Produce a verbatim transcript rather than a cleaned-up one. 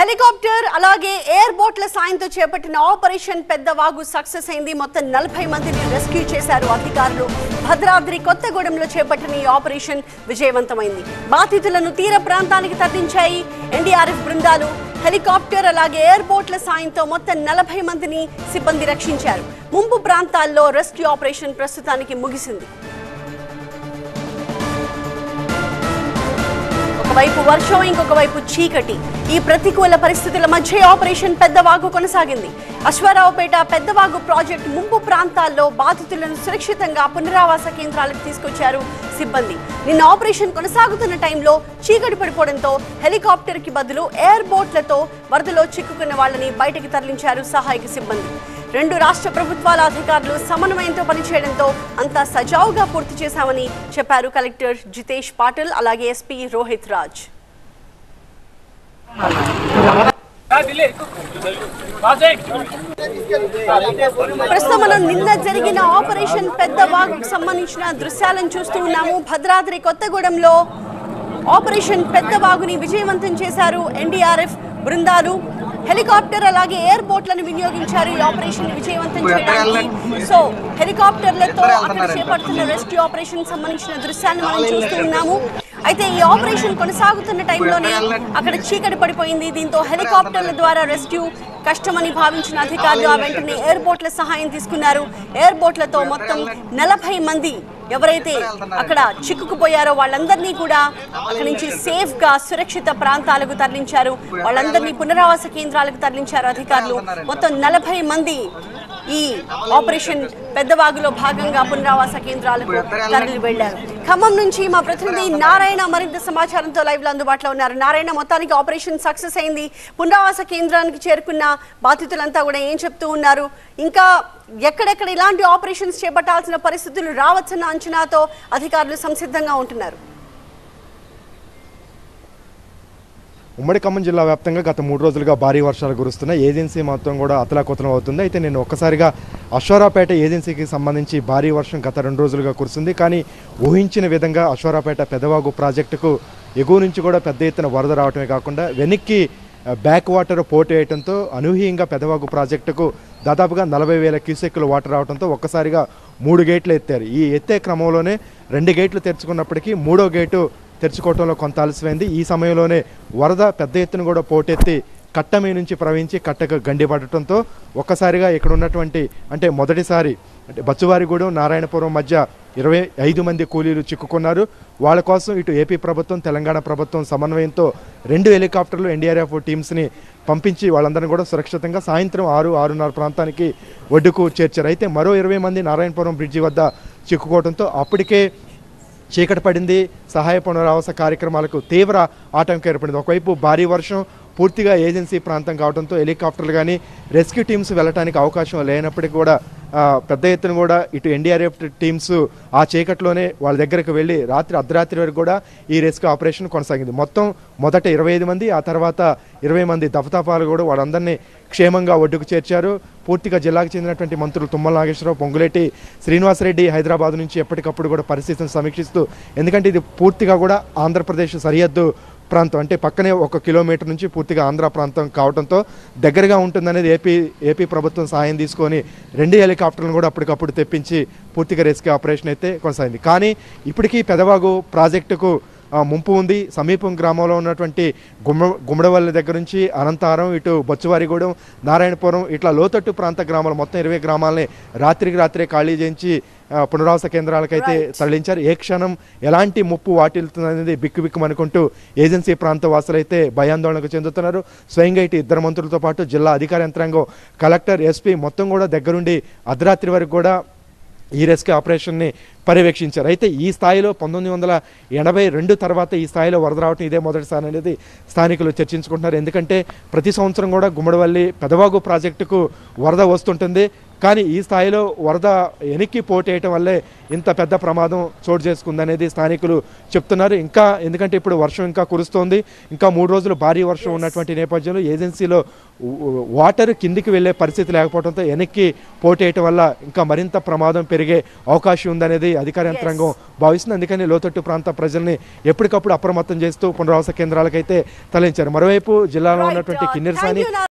Helicopter అలాగే air బోట్ల సాయంతో చేపట్టిన ఆపరేషన్ పెద్దవాగు సక్సెస్ అయింది. మొత్తం నలభై మందిని రెస్క్యూ చేశారు అధికారులు. భద్రాద్రి కొత్తగూడెంలో చేపట్టిన ఈ ఆపరేషన్ విజయవంతమైంది. బాధితులను తీర ప్రాంతానికి తరలించాయి ఎన్డీఆర్ఎఫ్ బృందాలు. హెలికాప్టర్ అలాగే ఎయిర్ బోట్ల సాయంతో మొత్తం నలభై మందిని సిబ్బంది రక్షించారు. ముంపు ప్రాంతాల్లో రెస్క్యూ ఆపరేషన్ ప్రస్తుతానికి ముగిసింది. ఒకవైపు వర్షం, ఇంకొక వైపు చీకటి. ఈ ప్రతికూల పరిస్థితుల మధ్య ఆపరేషన్ పెద్దవాగు కొనసాగింది. అశ్వారావుపేట పెద్దవాగు ప్రాజెక్టు ముంపు ప్రాంతాల్లో బాధితులను సురక్షితంగా పునరావాస కేంద్రాలకు తీసుకొచ్చారు సిబ్బంది. నిన్న ఆపరేషన్ కొనసాగుతున్న టైంలో చీకటి పడిపోవడంతో హెలికాప్టర్ కి బదులు ఎయిర్ బోట్లతో వరదలో చిక్కుకున్న వాళ్ళని బయటకు తరలించారు సహాయక సిబ్బంది. రెండు రాష్ట్ర ప్రభుత్వాల అధికారులు సమన్వయంతో పనిచేయడంతో అంతా సజావుగా పూర్తి చేశామని చెప్పారు కలెక్టర్ జితేష్ పాటిల్, అలాగే ఎస్పీ రోహిత్ రాజ్. ప్రస్తుతం మనం నిన్న జరిగిన ఆపరేషన్ పెద్దవాగుకు సంబంధించిన దృశ్యాలను చూస్తూ ఉన్నాము. భద్రాద్రి కొత్తగూడెంలో ఆపరేషన్ పెద్దవాగుని విజయవంతం చేశారు ఎన్డీఆర్ఎఫ్ బృందాలు. హెలికాప్టర్ అలాగే ఎయిర్ బోట్లను వినియోగించారు ఈ ఆపరేషన్ విజయవంతం చేయడానికి. సో హెలికాప్టర్లతో అక్కడ చేపడుతున్న రెస్క్యూ ఆపరేషన్ సంబంధించిన దృశ్యాన్ని మనం చూస్తూ ఉన్నాము. అయితే ఈ ఆపరేషన్ కొనసాగుతున్న టైంలోనే అక్కడ చీకటి పడిపోయింది. దీంతో హెలికాప్టర్ల ద్వారా రెస్క్యూ కష్టమని భావించిన అధికారులు ఆ వెంటనే ఎయిర్ బోట్ల సహాయం తీసుకున్నారు. ఎయిర్ బోట్లతో మొత్తం నలభై మంది ఎవరైతే అక్కడ చిక్కుకుపోయారో వాళ్ళందరినీ కూడా అక్కడి నుంచి సేఫ్ గా సురక్షిత ప్రాంతాలకు తరలించారు. వాళ్ళందరినీ పునరావాస కేంద్రాలకు తరలించారు అధికారులు. మొత్తం నలభై మంది ఈ ఆపరేషన్ పెద్దవాగులో భాగంగా పునరావాస కేంద్రాలకు తరలి వెళ్లారు. ఖమ్మం నుంచి మా ప్రతినిధి నారాయణ మరింత సమాచారంతో లైవ్ లో అందుబాటులో ఉన్నారు. నారాయణ, మొత్తానికి ఆపరేషన్ సక్సెస్ అయింది. పునరావాస కేంద్రానికి చేరుకున్న బాధితులంతా కూడా ఏం చెప్తూ ఉన్నారు? ఇంకా ఎక్కడెక్కడ ఇలాంటి ఆపరేషన్స్ చేపట్టాల్సిన పరిస్థితులు రావచ్చన్న అంచనాతో అధికారులు సంసిద్ధంగా ఉంటున్నారు? ఉమ్మడి ఖమ్మం జిల్లా వ్యాప్తంగా గత మూడు రోజులుగా భారీ వర్షాలు కురుస్తున్నాయి. ఏజెన్సీ మొత్తం కూడా అతలాకుతలం అవుతుంది. అయితే నేను ఒక్కసారిగా అశ్వారావుపేట ఏజెన్సీకి సంబంధించి భారీ వర్షం గత రెండు రోజులుగా కురుస్తుంది. కానీ ఊహించిన విధంగా అశ్వారావుపేట పెద్దవాగు ప్రాజెక్టుకు ఎగువ నుంచి కూడా పెద్ద ఎత్తున వరద రావటమే కాకుండా వెనక్కి బ్యాక్ వాటర్ పోటు వేయడంతో అనూహ్యంగా పెద్దవాగు ప్రాజెక్టుకు దాదాపుగా నలభై వేల క్యూసెక్కులు వాటర్ రావడంతో ఒక్కసారిగా మూడు గేట్లు ఎత్తారు. ఈ ఎత్తే క్రమంలోనే రెండు గేట్లు తెరుచుకున్నప్పటికీ మూడో గేటు తెరుచుకోవడంలో కొంత ఆలస్యమైంది. ఈ సమయంలోనే వరద పెద్ద ఎత్తున కూడా పోటెత్తి కట్ట మీ నుంచి ప్రవహించి కట్టకు గండి పడటంతో ఒక్కసారిగా ఇక్కడ ఉన్నటువంటి అంటే మొదటిసారి అంటే బచ్చువారిగూడెం నారాయణపురం మధ్య ఇరవై ఐదు మంది కూలీలు చిక్కుకున్నారు. వాళ్ళ కోసం ఇటు ఏపీ ప్రభుత్వం తెలంగాణ ప్రభుత్వం సమన్వయంతో రెండు హెలికాప్టర్లు ఎన్డీఆర్ఎఫ్ టీమ్స్ని పంపించి వాళ్ళందరినీ కూడా సురక్షితంగా సాయంత్రం ఆరు ఆరున్నర ప్రాంతానికి ఒడ్డుకు చేర్చారు. అయితే మరో ఇరవై మంది నారాయణపురం బ్రిడ్జి వద్ద చిక్కుకోవడంతో అప్పటికే చీకటి పడింది. సహాయ పునరావాస కార్యక్రమాలకు తీవ్ర ఆటంకం ఏర్పడింది. ఒకవైపు భారీ వర్షం, పూర్తిగా ఏజెన్సీ ప్రాంతం కావడంతో హెలికాప్టర్లు కానీ రెస్క్యూ టీమ్స్ వెళ్ళడానికి అవకాశం లేనప్పటికీ కూడా పెద్ద ఎత్తున కూడా ఇటు ఎన్డీఆర్ఎఫ్ టీమ్స్ ఆ చీకట్లోనే వాళ్ళ దగ్గరకు వెళ్ళి రాత్రి అర్ధరాత్రి వరకు కూడా ఈ రెస్క్యూ ఆపరేషన్ కొనసాగింది. మొత్తం మొదట ఇరవై ఐదు మంది, ఆ తర్వాత ఇరవై మంది దఫతఫాలు కూడా వాళ్ళందరినీ క్షేమంగా ఒడ్డుకు చేర్చారు. పూర్తిగా జిల్లాకు చెందినటువంటి మంత్రులు తుమ్మల నాగేశ్వరరావు, పొంగులేటి శ్రీనివాసరెడ్డి హైదరాబాద్ నుంచి ఎప్పటికప్పుడు కూడా పరిస్థితిని సమీక్షిస్తూ, ఎందుకంటే ఇది పూర్తిగా కూడా ఆంధ్రప్రదేశ్ సరిహద్దు ప్రాంతం, అంటే పక్కనే ఒక కిలోమీటర్ నుంచి పూర్తిగా ఆంధ్ర ప్రాంతం కావడంతో దగ్గరగా ఉంటుందనేది ఏపీ ఏపీ ప్రభుత్వం సహాయం తీసుకొని రెండు హెలికాప్టర్లను కూడా అప్పటికప్పుడు తెప్పించి పూర్తిగా రెస్క్యూ ఆపరేషన్ అయితే కొనసాగింది. కానీ ఇప్పటికీ పెదవాగు ప్రాజెక్టుకు ముంపు ఉంది. సమీపం గ్రామంలో ఉన్నటువంటి గుమ్మ గుమ్మడవల్లి దగ్గర నుంచి అనంతారం, ఇటు బొచ్చువారిగూడెం, నారాయణపురం ఇట్లా లోతట్టు ప్రాంత గ్రామాలు మొత్తం ఇరవై గ్రామాలని రాత్రికి రాత్రే ఖాళీ చేయించి పునరావాస కేంద్రాలకైతే తరలించారు. ఏ క్షణం ఎలాంటి ముప్పు వాటిల్తుందనేది బిక్కు బిక్కుమనుకుంటూ ఏజెన్సీ ప్రాంత వాసులైతే భయాందోళనకు చెందుతున్నారు. స్వయంగా ఇటు ఇద్దరు మంత్రులతో పాటు జిల్లా అధికార యంత్రాంగం, కలెక్టర్, ఎస్పీ మొత్తం కూడా దగ్గరుండి అర్ధరాత్రి వరకు కూడా ఈ రెస్క్యూ ఆపరేషన్ని పర్యవేక్షించారు. అయితే ఈ స్థాయిలో పంతొమ్మిది వందల ఎనభై రెండు తర్వాత ఈ స్థాయిలో వరద రావటం ఇదే మొదటిసారి అనేది స్థానికులు చర్చించుకుంటున్నారు. ఎందుకంటే ప్రతి సంవత్సరం కూడా గుమ్మడివల్లి పెదవాగు ప్రాజెక్టుకు వరద వస్తుంటుంది. కానీ ఈ స్థాయిలో వరద వెనక్కి పోటేయటం వల్లే ఇంత పెద్ద ప్రమాదం చోటు చేసుకుందనేది స్థానికులు చెప్తున్నారు. ఇంకా ఎందుకంటే ఇప్పుడు వర్షం ఇంకా కురుస్తోంది. ఇంకా మూడు రోజులు భారీ వర్షం ఉన్నటువంటి నేపథ్యంలో ఏజెన్సీలో వాటర్ కిందికి వెళ్ళే పరిస్థితి లేకపోవడంతో వెనక్కి పోటేయటం వల్ల ఇంకా మరింత ప్రమాదం పెరిగే అవకాశం ఉందనేది అధికార యంత్రాంగం భావిస్తుంది. అందుకని లోతట్టు ప్రాంత ప్రజల్ని ఎప్పటికప్పుడు అప్రమత్తం చేస్తూ పునరావాస కేంద్రాలకైతే తరలించారు. మరోవైపు జిల్లాలో ఉన్నటువంటి కిన్నెరసాని